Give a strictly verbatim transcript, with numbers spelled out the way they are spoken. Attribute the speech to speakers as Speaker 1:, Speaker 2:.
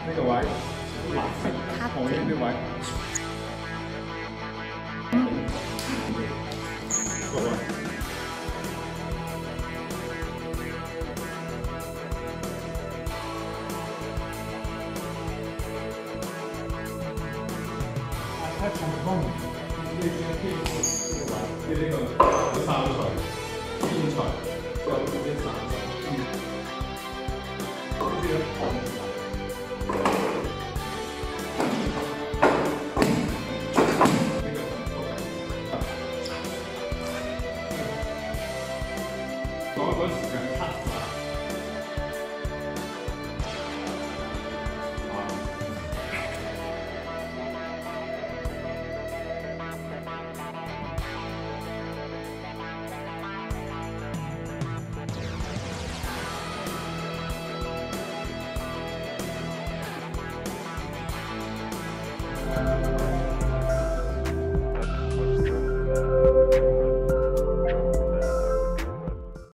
Speaker 1: 那个歪，
Speaker 2: 他
Speaker 1: 红那边歪。过弯。啊，他长风，那边可以这个弯，就那个就杀不出来，硬出来，要直接杀出来。嗯。这个好。 我只能看出来。啊。